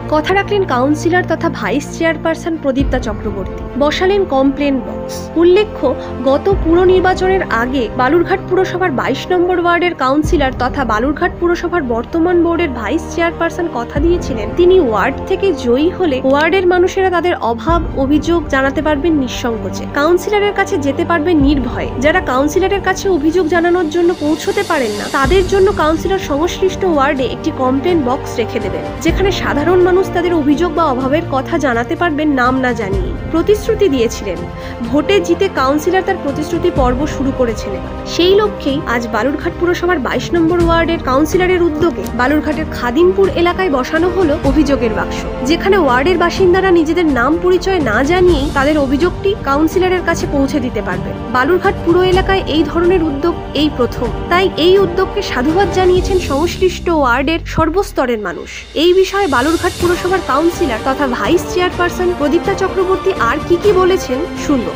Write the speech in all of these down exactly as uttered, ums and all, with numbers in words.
কথা রাখলেন কাউন্সিলর তথা ভাইস চেয়ারপারসন প্রদীপ্তা চক্রবর্তী। বসালেন কমপ্লেন বক্স। উল্লেখ্য, গত পুর নির্বাচনের আগে বালুরঘাট পুরসভার বাইশ নম্বর ওয়ার্ডের কাউন্সিলর তথা বালুরঘাট পুরসভার বর্তমান বোর্ডের ভাইস চেয়ারপারসন কথা দিয়েছিলেন তিনি ওয়ার্ড থেকে জয়ী হলে ওয়ার্ডের মানুষেরা তাদের অভাব অভিযোগ জানাতে পারবেন নিঃসংকোচে, কাউন্সিলরের কাছে যেতে পারবেন নির্ভয়ে। যারা কাউন্সিলরের কাছে অভিযোগ জানানোর জন্য পৌঁছতে পারেন না তাদের জন্য কাউন্সিলর সংশ্লিষ্ট ওয়ার্ডে একটি কমপ্লেন বক্স রেখে দেবেন, যেখানে সাধারণ মানুষ তাদের অভিযোগ বা অভাবের কথা জানাতে পারবেন নাম না জানিয়ে। প্রতিশ্রুতি দিয়েছিলেন, ভোটে জিতে কাউন্সিলর তার প্রতিশ্রুতি পর্ব শুরু করেছেন। সেই লক্ষ্যেই আজ বালুরঘাট পুরসভার বাইশ নম্বর ওয়ার্ডের কাউন্সিলরের উদ্যোগে বালুরঘাটের খাদিমপুর এলাকায় বসানো হলো অভিযোগের বাক্স, যেখানে ওয়ার্ডের বাসিন্দারা নিজেদের নাম পরিচয় না জানিয়েই তাদের অভিযোগটি কাউন্সিলরের কাছে পৌঁছে দিতে পারবেন। বালুরঘাট পুর এলাকায় এই ধরনের উদ্যোগ এই প্রথম, তাই এই উদ্যোগকে সাধুবাদ জানিয়েছেন সংশ্লিষ্ট ওয়ার্ডের সর্বস্তরের মানুষ। এই বিষয়ে বালুরঘাট পুরসভার কাউন্সিলর তথা ভাইস চেয়ারপারসন প্রদীপ্তা চক্রবর্তী আর কি কি বলেছেন শুনবো।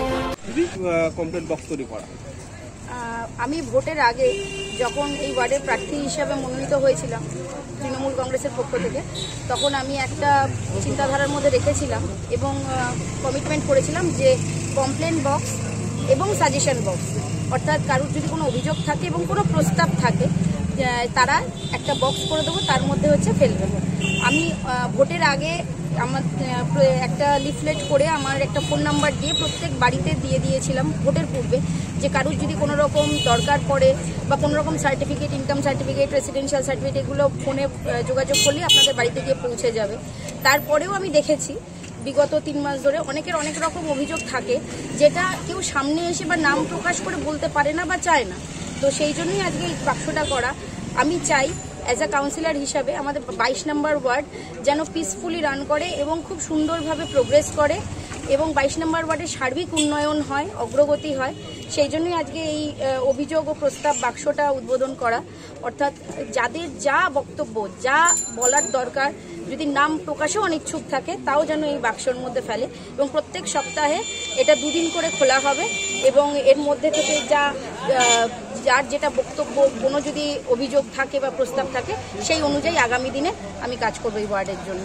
আমি ভোটের আগে যখন এই ওয়ার্ডের প্রার্থী হিসাবে মনোনীত হয়েছিলাম তৃণমূল কংগ্রেসের পক্ষ থেকে, তখন আমি একটা চিন্তাধারার মধ্যে রেখেছিলাম এবং কমিটমেন্ট করেছিলাম যে কমপ্লেন বক্স এবং সাজেশন বক্স, অর্থাৎ কারোর যদি কোনো অভিযোগ থাকে এবং কোনো প্রস্তাব থাকে তারা একটা বক্স করে দেবো, তার মধ্যে হচ্ছে ফেলবে। আমি ভোটের আগে আমার একটা লিফলেট করে আমার একটা ফোন নাম্বার দিয়ে প্রত্যেক বাড়িতে দিয়ে দিয়েছিলাম ভোটের পূর্বে, যে কারোর যদি কোনো রকম দরকার পড়ে বা কোনো রকম certificate, income certificate, residential certificate, এগুলো ফোনে যোগাযোগ করলে আপনাদের বাড়িতে গিয়ে পৌঁছে যাবে। তারপরেও আমি দেখেছি বিগত তিন মাস ধরে অনেকের অনেক রকম অভিযোগ থাকে যেটা কেউ সামনে এসে বা নাম প্রকাশ করে বলতে পারে না বা চায় না। তো সেই জন্যই আজকে এই বাক্সটা করা। আমি চাই অ্যাজ আ কাউন্সিলর হিসাবে আমাদের বাইশ নম্বর ওয়ার্ড যেন পিসফুলি রান করে এবং খুব সুন্দরভাবে প্রোগ্রেস করে এবং বাইশ নম্বর ওয়ার্ডের সার্বিক উন্নয়ন হয়, অগ্রগতি হয়। সেই জন্যই আজকে এই অভিযোগ ও প্রস্তাব বাক্সটা উদ্বোধন করা, অর্থাৎ যাদের যা বক্তব্য, যা বলার দরকার, যদি নাম প্রকাশেও অনিচ্ছুক থাকে তাও যেন এই বাক্সের মধ্যে ফেলে এবং প্রত্যেক সপ্তাহে এটা দুদিন করে খোলা হবে এবং এর মধ্যে থেকে যা যার যেটা বক্তব্য, কোনো যদি অভিযোগ থাকে বা প্রস্তাব থাকে সেই অনুযায়ী আগামী দিনে আমি কাজ করবো এই ওয়ার্ডের জন্য।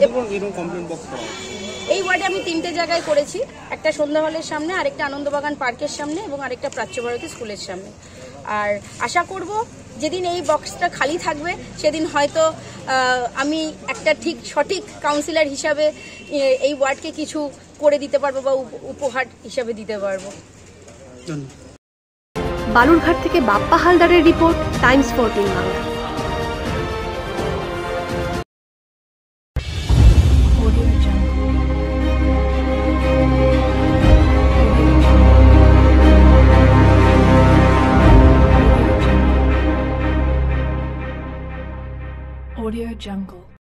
এই ওয়ার্ডে আমি তিনটে জায়গায় করেছি, একটা সন্ধ্যা হলের সামনে, আরেকটা আনন্দবাগান পার্কের সামনে এবং আরেকটা প্রাচ্যভারতী স্কুলের সামনে। আর আশা করব যেদিন এই বক্সটা খালি থাকবে সেদিন হয়তো আমি একটা ঠিক সঠিক কাউন্সিলর হিসাবে এই ওয়ার্ডকে কিছু করে দিতে পারবো বা উপহার হিসাবে দিতে পারবো। বালুরঘাট থেকে বাপ্পা হালদারের report, Times fourteen Bangla. Audio Jungle.